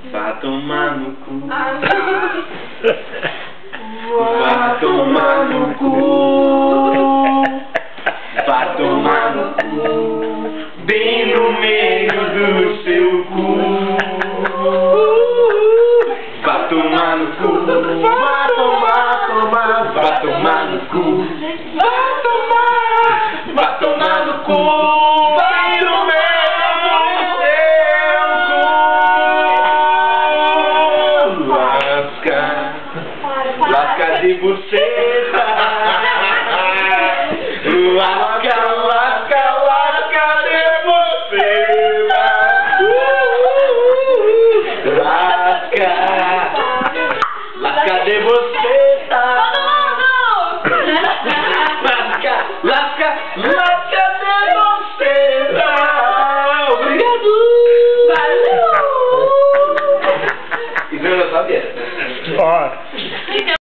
Vá tomar no cu. Vá tomar no cu. Vá tomar no cu. Bem no meio do seu cu. Vá tomar no cu. Vá tomar, Vá tomar no cu. vá tomar no cu. Bem no meio do seu cu. Lasca de buceta. Lasca de buceta. Lasca de buceta. Lasca de buceta. Obrigado. Valeu. Isso eu já sabia. Ó.